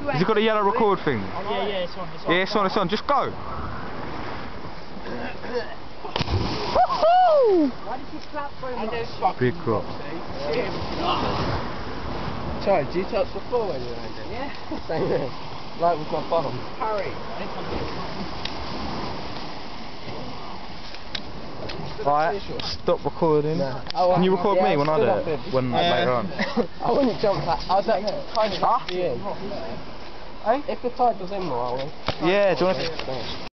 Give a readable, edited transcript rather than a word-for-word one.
Has it got a yellow record thing? Yeah, it's on. Yeah, it's on, it's on. Just go. Why did you slap for him? Big crop. Sorry, did you touch the floor when you landed? Yeah. Same here. Right with my bottom. Harry. Alright, stop recording. No. Can you record me when I do stood it? up When later on? I wouldn't jump that. I was like, kind of at the end. If the tide was in more, I would. Yeah, do you want to...